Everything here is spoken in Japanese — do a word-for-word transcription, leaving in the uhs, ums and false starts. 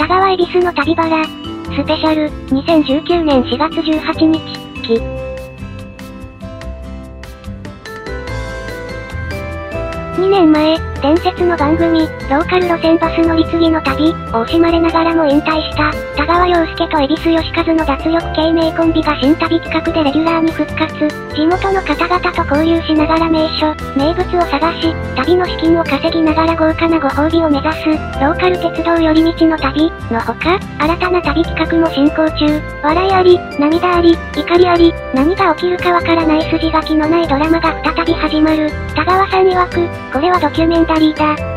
川恵比寿の旅バラ、スペシャル、にせんじゅうきゅうねんしがつじゅうはちにち、き。にねんまえ、伝説の番組、ローカル路線バス乗り継ぎの旅、を惜しまれながらも引退した、田川陽介と恵比寿義和の脱力系名コンビが新旅企画でレギュラーに復活。地元の方々と交流しながら名所、名物を探し、旅の資金を稼ぎながら豪華なご褒美を目指す、ローカル鉄道寄り道の旅、のほか、新たな旅企画も進行中。笑いあり、涙あり、怒りあり、何が起きるかわからない筋書きのないドラマが再び始まる。田川さん曰く、これはドキュメンタリーだ。